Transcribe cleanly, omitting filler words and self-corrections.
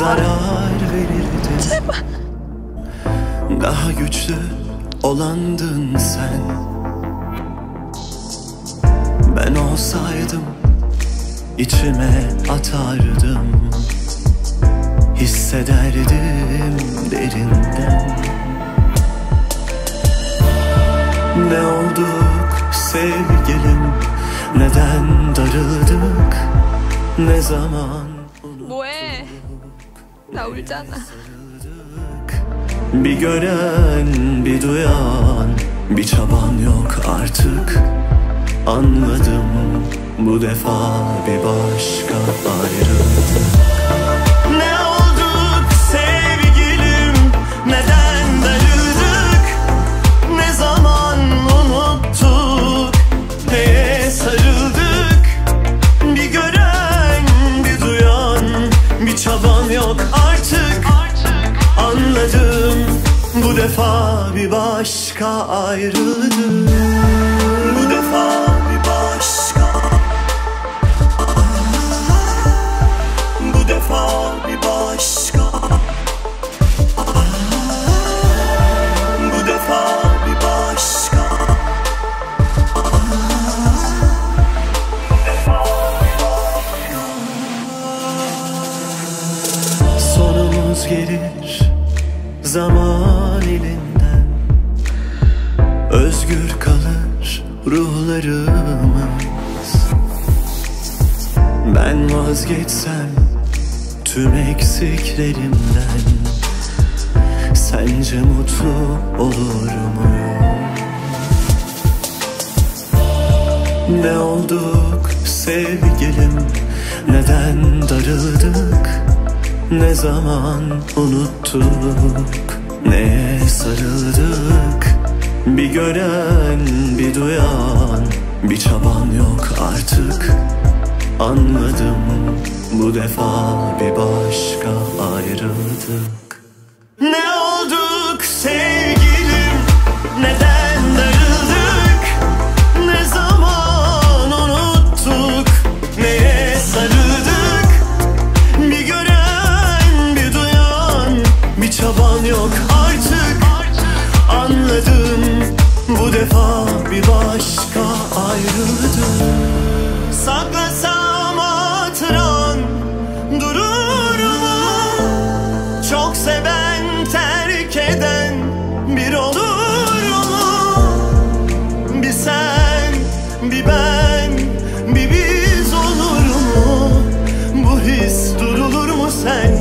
zarar verirdim. Daha güçlü olandın sen. Ben olsaydım içime atardım, hissederdim derinden. Ne olduk sevgilim, neden darıldık, ne zaman 뭐해? 나 울잖아. bir gören bir duyan, bir çaban yok artık. Anladım bu defa bir başka ayrılık. Ne olduk sevgilim, neden darıldık, ne zaman unuttuk, neye sarıldık. Bir gören bir duyan, bir çaban yok artık. Anladım bu defa bir başka ayrıldık. Bu defa bir başka. Bu defa bir başka. Bu defa bir başka. Sonumuz gelir zaman elinden, özgür kalır ruhlarımız. Ben vazgeçsem tüm eksiklerimden, sence mutlu olur muyum? Ne olduk sevgilim, neden darıldık, ne zaman unuttuk, neye sarıldık. Bir gören bir duyan, bir çaban yok artık. Anladım bu defa bir başka ayrıldık. Ne olduk sevgilim, neden darıldık, ne zaman unuttuk, neye sarıldık. Bir gören bir duyan, bir çaban yok artık. Anladım bu defa bir başka ayrıldık. Saklasam hatıran durur mu? Çok seven terk eden bir olur mu? Bir sen, bir ben, bir biz olur mu? Bu his durulur mu sen?